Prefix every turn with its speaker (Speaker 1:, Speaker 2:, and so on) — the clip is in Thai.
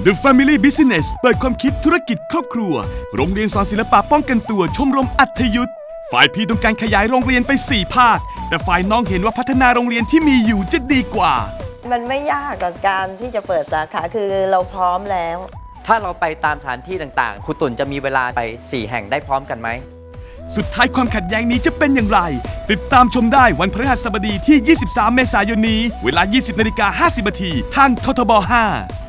Speaker 1: The Family Business เปิดความคิดธุรกิจครอบครัวโรงเรียนสอนศิลปะป้องกันตัวชมรมอัธยุทธ์ฝ่ายพี่ต้องการขยายโรงเรียนไป4 ภาคแต่ฝ่ายน้องเห็นว่าพัฒนาโรงเรียนที่มีอยู่จะดีกว่า
Speaker 2: มันไม่ยากกับการที่จะเปิดสาขาคือเราพร้อมแล้ว
Speaker 3: ถ้าเราไปตามสถานที่ต่างๆครูตุ่นจะมีเวลาไป4 แห่งได้พร้อมกันไหม
Speaker 1: สุดท้ายความขัดแย้งนี้จะเป็นอย่างไรติดตามชมได้วันพฤหัสบดีที่ 23 เมษายนนี้เวลา 20:50 น. ทางททบ 5